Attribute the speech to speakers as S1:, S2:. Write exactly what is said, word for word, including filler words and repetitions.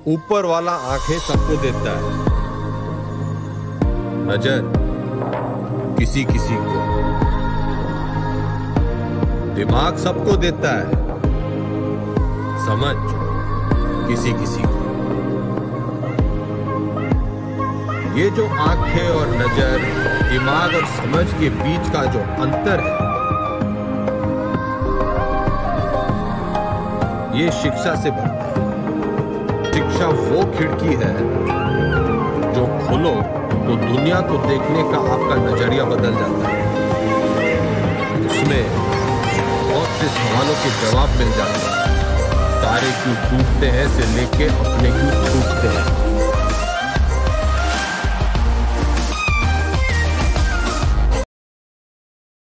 S1: ऊपर वाला आंखें सबको देता है, नजर किसी किसी को, दिमाग सबको देता है, समझ किसी किसी को। ये जो आंखें और नजर, दिमाग और समझ के बीच का जो अंतर है, ये शिक्षा से बनता है। शिक्षा वो खिड़की है जो खोलो तो दुनिया को देखने का आपका नजरिया बदल जाता है। उसमें बहुत से सवालों के जवाब मिल जाते हैं। तारे क्यों टूटते हैं से लेके अपने क्यों टूटते हैं।